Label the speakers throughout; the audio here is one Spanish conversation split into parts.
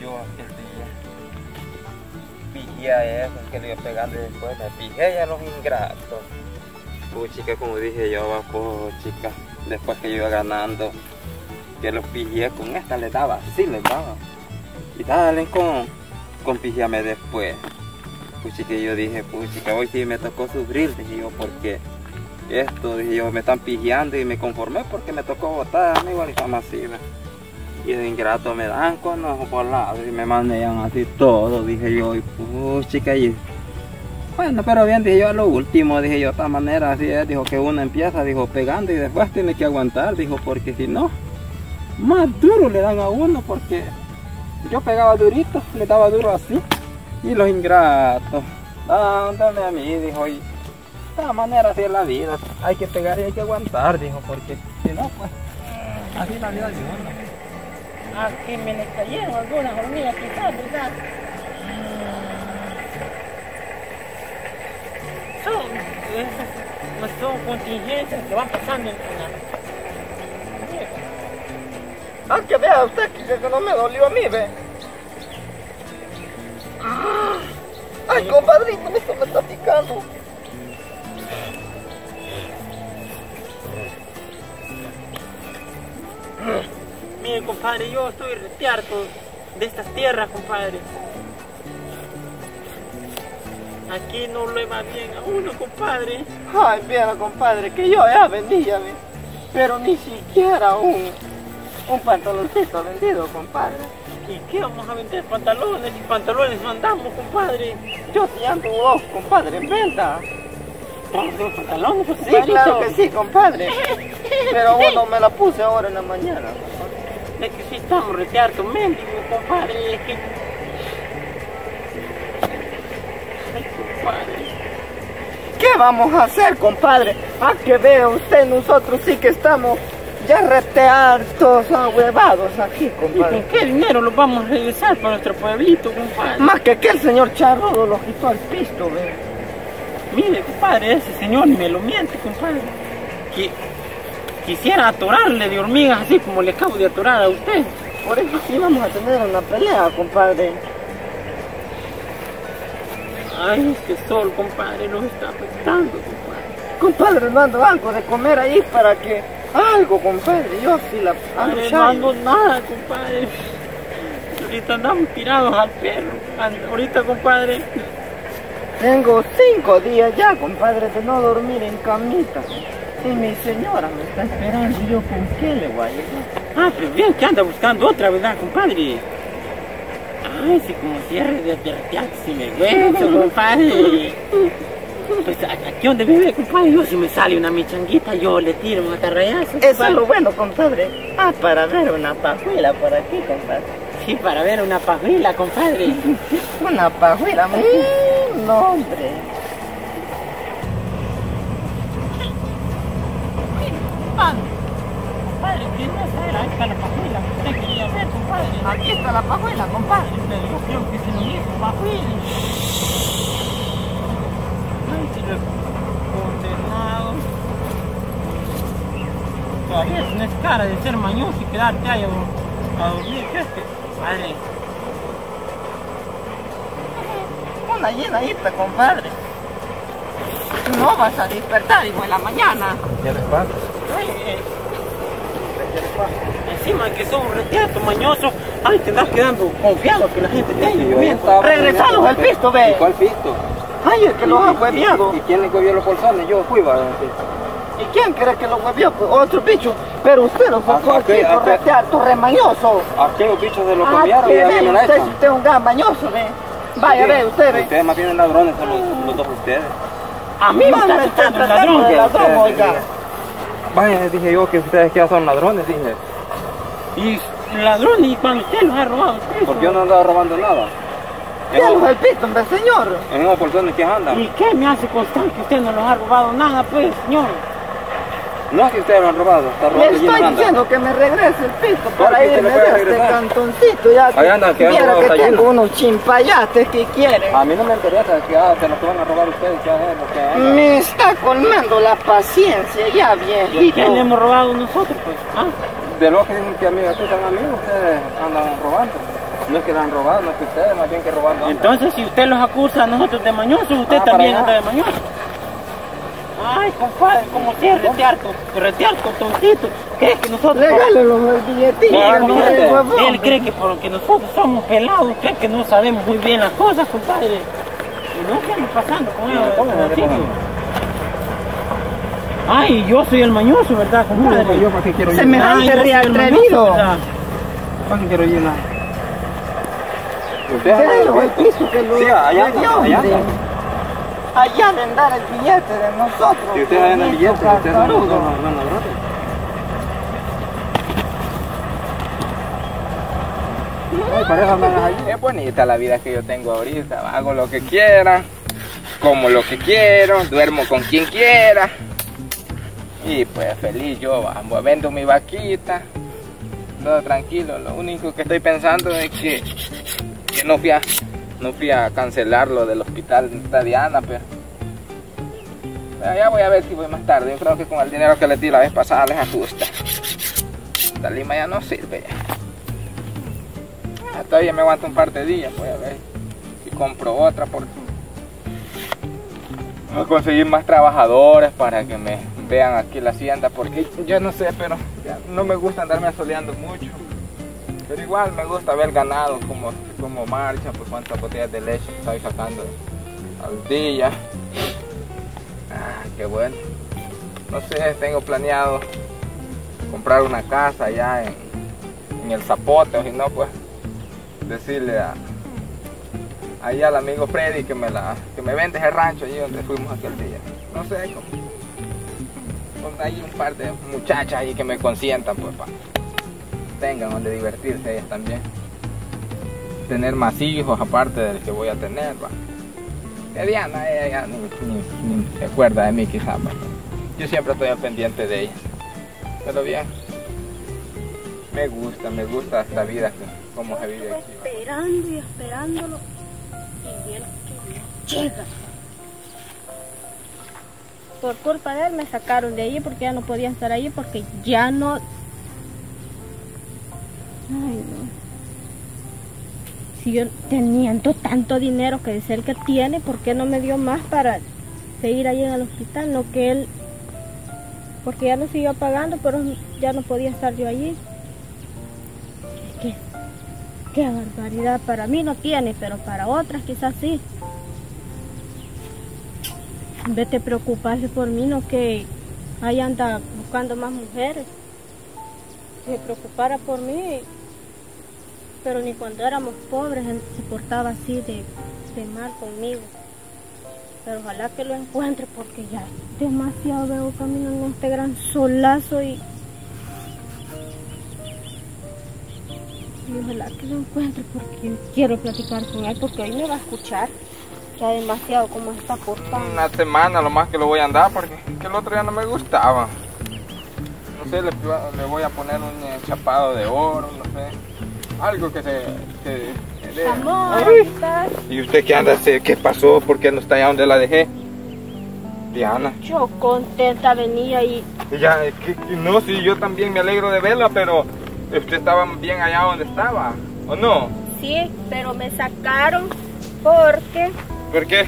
Speaker 1: yo aquel día. Pijé a eso, que le iba pegando y después me pijé a los ingratos. Chica, como dije yo, chica, después que yo iba ganando, que los pijé con esta les daba, sí les daba. Y dale con pijeame después. Chica, yo dije, chica, hoy sí me tocó sufrir, dije yo, porque esto, dije yo, me están pijeando y me conformé porque me tocó botar, igual y masiva. Y de ingrato me dan con los ojos volados y me manean así todo, dije yo, y chica, y bueno, pero bien, dije yo, a lo último, dije yo, de esta manera, así es, dijo que uno empieza, dijo, pegando y después tiene que aguantar, dijo, porque si no, más duro le dan a uno, porque yo pegaba durito, le daba duro así, y los ingratos, dándome a mí, dijo, y de esta manera así es la vida, hay que pegar y hay que aguantar, dijo, porque si no, pues, así es la vida de uno.
Speaker 2: Aquí me le cayeron algunas hormigas quizás, ¿verdad? Son contingencias que van pasando en la...
Speaker 3: Que vea usted que no me dolió a mí, ve. Ay, compadrito, esto me está picando.
Speaker 2: Mire, compadre, yo estoy harto de estas tierras, compadre. Aquí no le va bien a uno, compadre.
Speaker 3: Ay, mira, compadre, que yo ya vendía, ¿ve? Pero ni siquiera un pantaloncito vendido, compadre.
Speaker 2: ¿Y qué vamos a vender? Pantalones y pantalones mandamos, compadre.
Speaker 3: Yo sí ando vos, compadre, en venta.
Speaker 2: ¿Los pantalones, pues,
Speaker 3: sí, claro que sí, compadre. Pero uno me la puse ahora en la mañana, compadre.
Speaker 2: Es que sí estamos reteartos, mendigos, compadre. Es que... Ay, compadre.
Speaker 3: ¿Qué vamos a hacer, compadre? Que vea usted, nosotros sí que estamos ya reteartos, ahuevados aquí, compadre.
Speaker 2: ¿Y con qué dinero los vamos a regresar para nuestro pueblito, compadre?
Speaker 3: Más que el señor Charrudo lo quitó al pisto, ve.
Speaker 2: Mire, compadre, ese señor ni me lo miente, compadre. Quisiera atorarle de hormigas así como le acabo de atorar a usted.
Speaker 3: Por eso sí vamos a tener una pelea, compadre.
Speaker 2: Ay, este sol, compadre, nos está afectando, compadre.
Speaker 3: Compadre, no ando algo de comer ahí para que... Algo, compadre, yo sí la ando
Speaker 2: no ando nada, compadre. Ahorita andamos tirados al perro. Ahorita, compadre.
Speaker 3: Tengo 5 días ya, compadre, de no dormir en camita. Y mi señora me está esperando, ¿y yo con qué le voy a llegar?
Speaker 2: Pero bien que anda buscando otra, ¿verdad, compadre? Ay, sí, como cierre de advertear, si me hueso, compadre. Pues aquí donde vive, compadre, yo si me sale una michanguita, yo le tiro un atarrayazo.
Speaker 3: Eso es lo bueno, compadre. Para ver una pajuela por aquí, compadre.
Speaker 2: Sí, para ver una pajuela, compadre.
Speaker 3: Una pajuela, no, hombre.
Speaker 2: Compadre, ¿quién es él? Ahí está la pajuela. Usted quería ver, compadre.
Speaker 3: Aquí está la pajuela, compadre.
Speaker 2: Pero yo creo que se lo hizo pajuela. Ay, si lo condenado. Todavía tienes cara de ser mañoso y quedarte ahí a dormir. ¿Qué es que, compadre?
Speaker 3: Una llenadita, compadre. No vas a despertar, hijo, en la mañana.
Speaker 1: ¿Qué les pasa?
Speaker 2: Encima que son reteatos mañosos, ay, te estás quedando confiado que la gente te haya
Speaker 3: regresalos al pisto, ve.
Speaker 1: ¿Y cuál pisto?
Speaker 3: Ay, el que los ha hueviado.
Speaker 1: ¿Y quién le cogió los bolsones? Yo fui, va.
Speaker 3: ¿Y quién cree que los huevió? Pues otro bicho. Pero usted lo sacó aquí por reteato remañoso.
Speaker 1: Aquellos bichos se lo comieron y ya vienen a
Speaker 3: usted es un gran mañoso, ve. Vaya, ve, usted ve.
Speaker 1: Ustedes más bien ladrones son los dos ustedes.
Speaker 2: A mí me está tratando el ladrón,
Speaker 3: oiga.
Speaker 1: Vaya, dije yo que ustedes ya son ladrones, dije.
Speaker 2: Y ladrones, y cuando usted los ha robado.
Speaker 1: Porque yo no andaba robando nada.
Speaker 3: ¿Qué el pito, hombre, señor?
Speaker 1: En unos bolsones que andan.
Speaker 2: ¿Y qué me hace constar que usted no los ha robado nada, pues, señor?
Speaker 1: No es que ustedes lo han robado, está robando.
Speaker 3: Le estoy diciendo que me regrese el pisto por ahí, me dé este cantoncito ya.
Speaker 1: Ahí anda, que
Speaker 3: quiera que tengo unos chimpayates que quieren.
Speaker 1: A mí no me interesa que se los van a robar ustedes, que hagan lo que hagan.
Speaker 3: Me está colmando la paciencia ya, viejito.
Speaker 2: ¿Qué le hemos robado nosotros, pues?
Speaker 1: De los que dicen que amigos, tú tan amigos, ustedes andan robando. No es que lo han robado, no es que ustedes, más bien que robando.
Speaker 2: Entonces, si usted los acusa a nosotros de mañosos, usted
Speaker 1: Ah,
Speaker 2: también
Speaker 1: para
Speaker 2: anda
Speaker 1: allá.
Speaker 2: de mañoso. Ay, compadre, como si es retear tontito. ¿Crees que nosotros...
Speaker 3: Regálalo los billetitos.
Speaker 1: No,
Speaker 3: no,
Speaker 1: fíjate,
Speaker 3: por favor.
Speaker 2: Él cree que porque nosotros somos pelados, cree que no sabemos muy bien las cosas, compadre. Y no, ¿qué anda pasando con él? Ay, yo soy el mañoso, ¿verdad, compadre?
Speaker 1: Yo para qué quiero
Speaker 3: Semejante
Speaker 2: Ay, yo soy el
Speaker 3: atrevido.
Speaker 2: mañoso, ¿verdad?
Speaker 1: ¿Para qué quiero llenar?
Speaker 3: Déjalo el piso que lo
Speaker 1: Sí, allá anda,
Speaker 3: dio,
Speaker 1: allá
Speaker 3: hombre.
Speaker 1: anda.
Speaker 3: Allá deben dar el billete de nosotros.
Speaker 1: Si ustedes dan el billete, ustedes son
Speaker 3: Cacarudo.
Speaker 1: los ladrones. Ay, pareja, me ahí.
Speaker 4: Es bonita la vida que yo tengo ahorita. Hago lo que quiera, como lo que quiero, duermo con quien quiera. Y pues feliz yo, vendo mi vaquita, todo tranquilo. Lo único que estoy pensando es que no fui a cancelar lo del hospital de Diana, pero ya voy a ver si voy más tarde. Yo creo que con el dinero que le di la vez pasada les ajusta. Esta lima ya no sirve ya. Todavía me aguanto un par de días, voy a ver si compro otra porque voy a conseguir más trabajadores para que me vean aquí la hacienda, porque yo no sé, pero ya no me gusta andarme asoleando mucho, pero igual me gusta ver ganado como marcha, pues cuántas botellas de leche estoy sacando al día. Qué bueno. No sé, tengo planeado comprar una casa allá en el Zapote, o si no, pues decirle allá al amigo Freddy que me vende ese rancho allí donde fuimos aquel día. No sé, hay un par de muchachas ahí que me consientan, pues para tengan donde divertirse ellas también. Tener más hijos aparte del que voy a tener, va. Que Diana, ella ya ni se acuerda de mí quizás, pues. Yo siempre estoy al pendiente de ella. Pero bien, me gusta esta vida como se vive aquí.
Speaker 5: Esperando y esperándolo y bien que llega. Por culpa de él me sacaron de allí porque ya no podía estar allí porque ya no... Ay, no. Si yo teniendo tanto dinero que es el que tiene, ¿por qué no me dio más para seguir allí en el hospital? No que él... Porque ya no siguió pagando, pero ya no podía estar yo allí. Qué barbaridad, para mí no tiene, pero para otras quizás sí. En vez de preocuparse por mí, no que ahí anda buscando más mujeres. Si se preocupara por mí, pero ni cuando éramos pobres él se portaba así de mal conmigo. Pero ojalá que lo encuentre porque ya demasiado veo camino en este gran solazo y ojalá que lo encuentre porque quiero platicar con él porque hoy me va a escuchar ya demasiado como está portando.
Speaker 4: Una semana lo más que lo voy a andar porque que el otro día no me gustaba. No sé, le voy a poner un chapado de oro, no sé, algo que dé.
Speaker 5: Amor, ¿estás?
Speaker 4: ¿Y usted qué anda? ¿Qué pasó? ¿Por qué no está allá donde la dejé? Diana.
Speaker 5: Yo contenta venía y
Speaker 4: Ya, no, sí, yo también me alegro de verla, pero usted estaba bien allá donde estaba, ¿o no?
Speaker 5: sí, pero me sacaron porque
Speaker 4: ¿Por qué?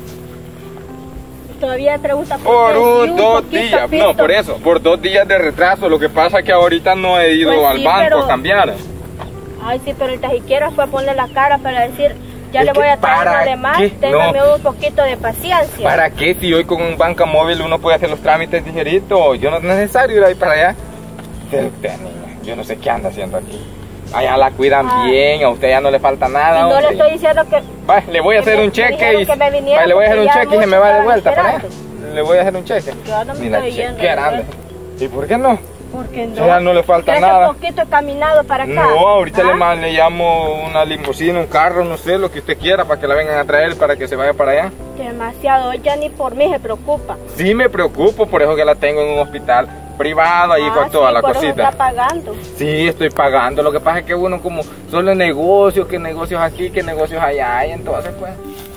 Speaker 5: todavía pregunta
Speaker 4: Por
Speaker 5: qué, sí,
Speaker 4: dos
Speaker 5: poquito
Speaker 4: días,
Speaker 5: pisto.
Speaker 4: no, por eso, por 2 días de retraso. Lo que pasa es que ahorita no he ido
Speaker 5: Pues
Speaker 4: al
Speaker 5: sí,
Speaker 4: banco
Speaker 5: pero-
Speaker 4: a cambiar.
Speaker 5: Ay, sí, pero el tajiquero fue a ponerle la cara para decir, ya
Speaker 4: Es
Speaker 5: le voy
Speaker 4: que
Speaker 5: a traer
Speaker 4: ¿para
Speaker 5: además,
Speaker 4: qué?
Speaker 5: téngame
Speaker 4: No.
Speaker 5: un poquito de paciencia.
Speaker 4: ¿Para qué si hoy con un banca móvil uno puede hacer los trámites ligeritos? Yo no es necesario ir ahí para allá. Usted, niña, yo no sé qué anda haciendo aquí. Allá la cuidan
Speaker 5: Ah.
Speaker 4: bien, a usted ya no le falta
Speaker 5: Y
Speaker 4: nada.
Speaker 5: no le
Speaker 4: hombre.
Speaker 5: estoy diciendo que...
Speaker 4: Va, le voy a
Speaker 5: que
Speaker 4: hacer
Speaker 5: me-
Speaker 4: un
Speaker 5: me
Speaker 4: cheque
Speaker 5: dijeron
Speaker 4: y
Speaker 5: que me viniera
Speaker 4: va, le voy a hacer un
Speaker 5: porque ya
Speaker 4: cheque y se me
Speaker 5: muchos
Speaker 4: va de
Speaker 5: estaban
Speaker 4: vuelta para allá.
Speaker 5: esperando.
Speaker 4: Le voy a hacer un cheque.
Speaker 5: Yo no me
Speaker 4: Ni la
Speaker 5: estoy yendo,
Speaker 4: chequera,
Speaker 5: ¿verdad?
Speaker 4: ¿y por qué no?
Speaker 5: Porque no.
Speaker 4: Ya no le falta
Speaker 5: ¿Crees
Speaker 4: nada.
Speaker 5: que poquito he caminado para acá?
Speaker 4: No, ahorita
Speaker 5: ¿Ah?
Speaker 4: le llamo una limusina, un carro, no sé, lo que usted quiera para que la vengan a traer para que se vaya para allá.
Speaker 5: Demasiado, ya ni por mí se preocupa.
Speaker 4: Sí me preocupo, por eso que la tengo en un hospital privado ahí con toda
Speaker 5: sí,
Speaker 4: la
Speaker 5: por eso
Speaker 4: cosita.
Speaker 5: está pagando.
Speaker 4: Sí, estoy pagando, lo que pasa es que uno como solo negocios, que negocios aquí, que negocios allá, y entonces pues...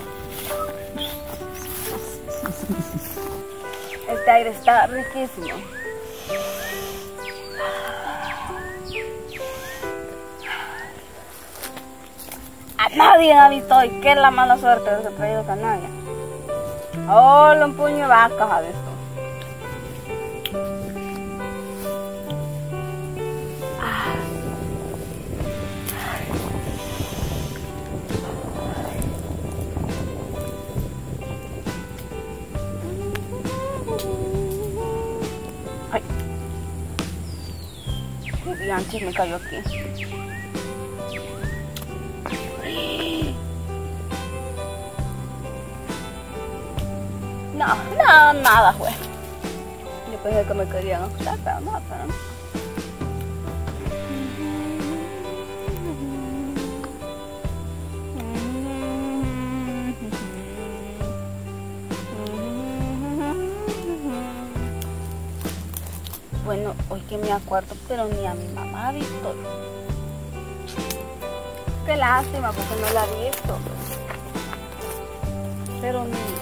Speaker 5: Este aire está riquísimo. Nadie ha visto hoy. Qué es la mala suerte de ese traído canalla. Oh, un puño de vacas ha visto. Ay. Qué dianches me cayó aquí. No, nada fue. Yo pensé que me querían asustar, pero no, Bueno, hoy que me acuerdo, pero ni a mi mamá ha visto. Qué lástima, porque no la ha visto. Pero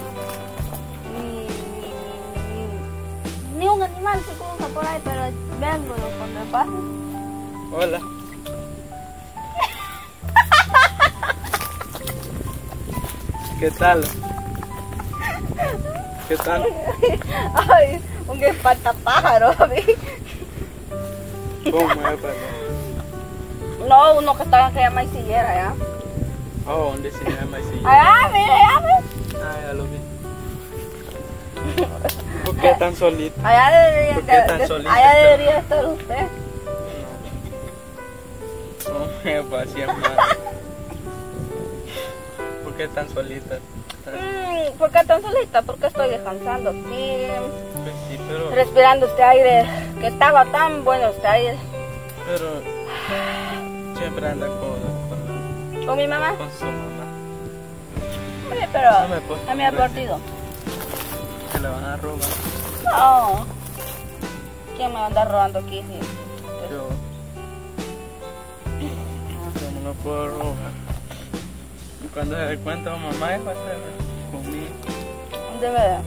Speaker 5: ni un animal se cruza por ahí, pero vengo cuando me pase.
Speaker 1: Hola. ¿Qué tal? ¿Qué tal?
Speaker 5: Ay, un espantapájaro, ¿vi?
Speaker 1: ¿Cómo es, pues?
Speaker 5: No, uno que está en aquella maicillera, ¿ya?
Speaker 1: Oh, ¿dónde se llama así?
Speaker 5: Allá, mire, allá, mire.
Speaker 1: Ah, ya lo vi. ¿Por qué tan solito?
Speaker 5: Allá
Speaker 1: ¿Por qué tan solito?
Speaker 5: allá debería estar usted.
Speaker 1: No me parecía mal. ¿Por qué tan solita?
Speaker 5: ¿Por qué tan solita? Porque estoy descansando aquí,
Speaker 1: Pues sí, pero...
Speaker 5: respirando este aire, que estaba tan bueno este aire.
Speaker 1: Pero... siempre anda
Speaker 5: ¿Con mi mamá?
Speaker 1: con su mamá.
Speaker 5: Sí, pero
Speaker 1: No me puedo
Speaker 5: a mí ha
Speaker 1: creer.
Speaker 5: partido.
Speaker 1: Se la van a robar.
Speaker 5: No. ¿Quién me va a andar robando aquí? Sí.
Speaker 1: Yo no lo puedo robar. Y cuando se dé cuenta mamá va a estar conmigo.
Speaker 5: De verdad.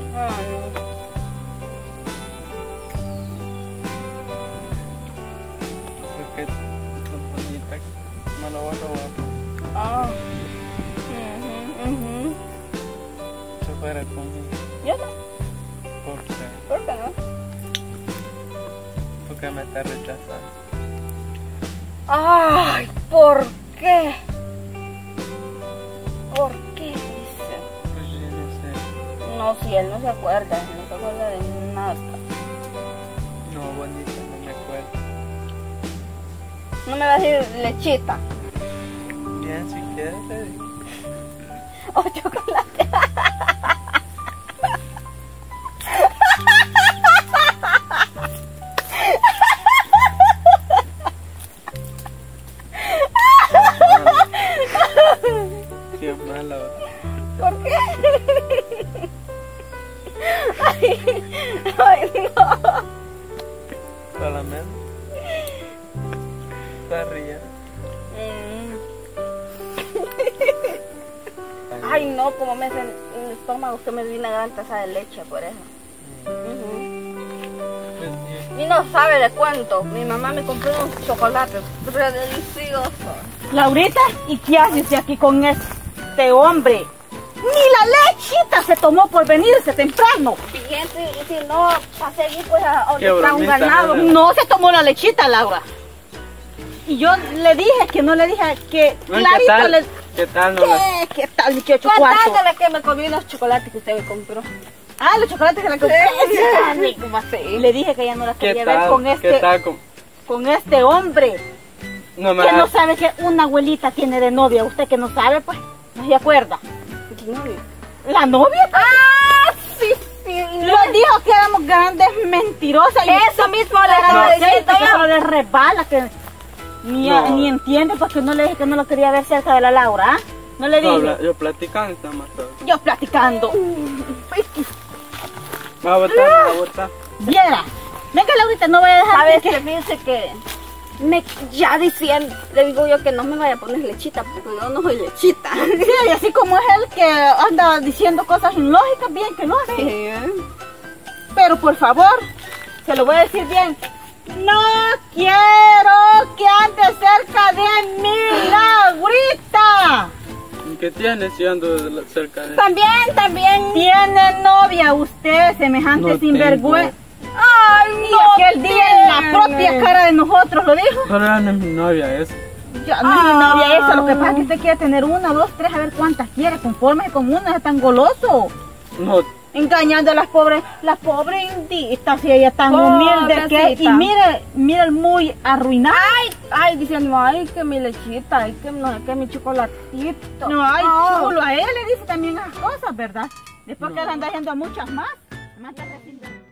Speaker 1: Porque tan bonita no lo voy a robar.
Speaker 5: Ah.
Speaker 1: Se fuera conmigo.
Speaker 5: Yo no.
Speaker 1: ¿Por qué?
Speaker 5: ¿Por qué no?
Speaker 1: Porque me está rechazando.
Speaker 5: Ay, ¿por qué? ¿Por qué dice?
Speaker 1: Pues yo no sé.
Speaker 5: No, si él no se acuerda de nada.
Speaker 1: No, bonita, no me acuerdo.
Speaker 5: No me va a decir lechita
Speaker 1: Bien, si quieres te digo.
Speaker 5: o chocolate.
Speaker 1: Qué mala.
Speaker 5: ¿Por qué? Ay, no.
Speaker 1: Solamente. Está riendo.
Speaker 5: Ay, no, como me hace el estómago, usted me dio una gran taza de leche por eso.
Speaker 1: Pues,
Speaker 5: Y no sabe de cuánto. Mi mamá me compró unos chocolates re deliciosos.
Speaker 6: Laurita, ¿y qué hace usted aquí con este hombre? Ni la lechita se tomó por venirse temprano.
Speaker 5: Siguiente, y si no, para seguir pues a
Speaker 1: Qué
Speaker 5: donde está un
Speaker 1: bromista,
Speaker 5: ganado.
Speaker 1: ¿no?
Speaker 6: No se tomó la lechita, Laura. Y yo le dije que no le dije que
Speaker 1: No,
Speaker 6: clarito
Speaker 1: ¿qué tal?
Speaker 6: le...
Speaker 1: ¿Qué tal? No la...
Speaker 6: ¿Qué tal, mi querido cuarto?
Speaker 5: Contándole que me comí unos chocolates que usted me compró.
Speaker 6: Ah, los chocolates que le compré.
Speaker 5: Sí.
Speaker 6: Ay, ¿cómo así? Le dije que ya no la
Speaker 1: ¿Qué
Speaker 6: quería ver
Speaker 1: tal?
Speaker 6: con
Speaker 1: ¿Qué
Speaker 6: este,
Speaker 1: tal?
Speaker 6: con este hombre.
Speaker 1: No me
Speaker 6: Que no
Speaker 1: hagas-
Speaker 6: sabe que una abuelita tiene de novia. Usted que no sabe, pues, no se acuerda.
Speaker 5: ¿Qué novio?
Speaker 6: ¿La novia? Pues?
Speaker 5: ¡Ah! Sí, sí.
Speaker 6: Lo dijo que éramos grandes mentirosas. Y
Speaker 5: Eso mismo le
Speaker 6: no,
Speaker 5: estaba
Speaker 6: sí,
Speaker 5: diciendo
Speaker 6: que
Speaker 5: yo.
Speaker 6: solo le resbala, que ni entiende porque no le dije que no lo quería ver cerca de la Laura, ¿ah? No le
Speaker 1: No,
Speaker 6: dije.
Speaker 1: yo platicando está más todo.
Speaker 6: Yo platicando.
Speaker 1: Va a botar, va a botar.
Speaker 6: Viera. Venga, Laurita, no voy a dejar
Speaker 5: ¿Sabes
Speaker 6: que...
Speaker 5: qué? Fíjense que ya diciendo, le digo yo que no me vaya a poner lechita, porque yo no soy lechita.
Speaker 6: Sí, y así como es él que anda diciendo cosas ilógicas, bien que no hace.
Speaker 5: Sí.
Speaker 6: Pero por favor, se lo voy a decir bien. No quiero que ande cerca de mí, Laurita.
Speaker 2: ¿Qué tienes si ando cerca de él?
Speaker 6: También. Tiene novia usted, semejante
Speaker 2: No
Speaker 6: sinvergüenza.
Speaker 2: tengo.
Speaker 6: Ay, no. Y aquel día en la propia cara de nosotros lo dijo.
Speaker 2: Pero ella no es mi novia, esa.
Speaker 6: Ya no es mi novia esa, lo que pasa es que usted quiere tener 1, 2, 3, a ver cuántas quiere, conforme con una, es tan goloso.
Speaker 2: No,
Speaker 6: Engañando a las pobres inditas, si ella tan humilde que es. Y mire el muy arruinado.
Speaker 5: Ay, diciendo, ay, que mi lechita, ay, que no sé qué, mi chocolatito.
Speaker 6: No, ay, chulo, a él le dice también esas cosas, ¿verdad? Después que le anda haciendo a muchas más.